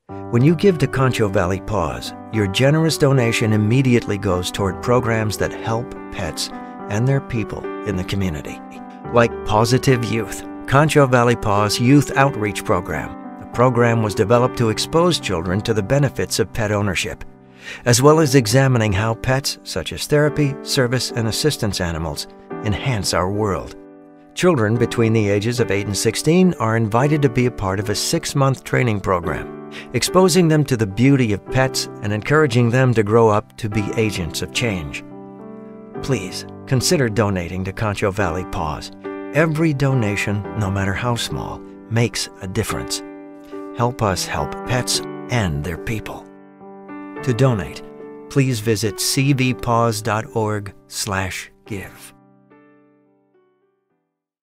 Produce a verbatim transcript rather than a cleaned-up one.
When you give to Concho Valley Paws, your generous donation immediately goes toward programs that help pets and their people in the community. Like Positive Youth, Concho Valley Paws Youth Outreach Program. The program was developed to expose children to the benefits of pet ownership, as well as examining how pets, such as therapy, service, and assistance animals, enhance our world. Children between the ages of eight and sixteen are invited to be a part of a six-month training program, exposing them to the beauty of pets and encouraging them to grow up to be agents of change. Please consider donating to Concho Valley Paws. Every donation, no matter how small, makes a difference. Help us help pets and their people. To donate, please visit c v paws dot org slash give.